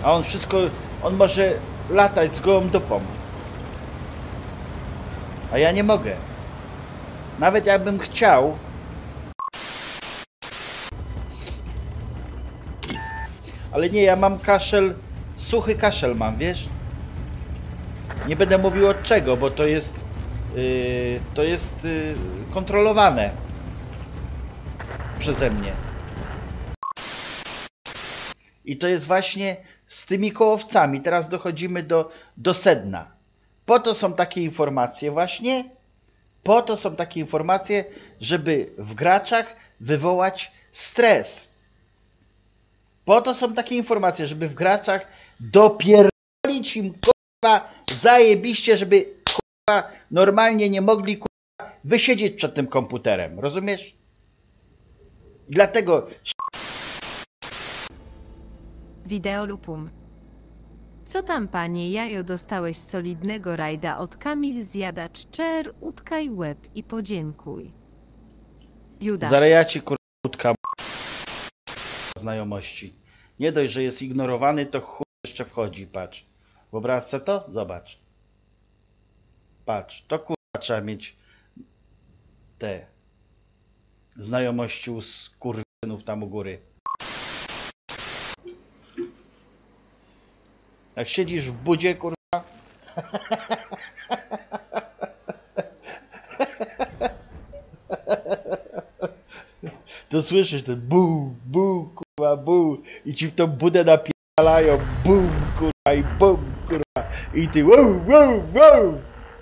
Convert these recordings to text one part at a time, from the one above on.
A on wszystko, on może latać z gołą dupą. A ja nie mogę. Nawet jakbym chciał. Ale nie, ja mam kaszel, suchy kaszel mam, wiesz? Nie będę mówił od czego, bo to jest kontrolowane przeze mnie. I to jest właśnie z tymi kołowcami. Teraz dochodzimy do sedna. Po to są takie informacje właśnie. Po to są takie informacje, żeby w graczach wywołać stres. Po to są takie informacje, żeby w graczach dopierdolić im kurwa zajebiście, żeby kurwa normalnie nie mogli kurwa wysiedzieć przed tym komputerem. Rozumiesz? I dlatego... Wideolupum. Co tam, panie Jajo, dostałeś solidnego rajda od Kamil Zjadacz Czer, utkaj łeb i podziękuj. Judasz. Zaraz ja ci kurwa utkam znajomości. Nie dość, że jest ignorowany, to chuj jeszcze wchodzi, patrz. Wyobraź sobie to? Zobacz. Patrz, to kurwa trzeba mieć te znajomości u skurwysynów tam u góry. Jak siedzisz w budzie, kurwa, to słyszysz ten bu, bu, kurwa, bu i ci w tą budę napierdalają, bum, kurwa, i bum, kurwa, i ty wow, wow, wow.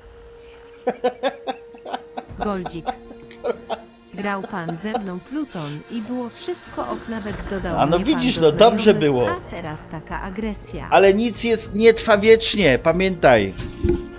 Goldzik. Grał pan ze mną Pluton i było wszystko ok, nawet dodał A no mnie widzisz, pan do no dobrze znajomych, było. A teraz taka agresja. Ale nic nie trwa wiecznie, pamiętaj.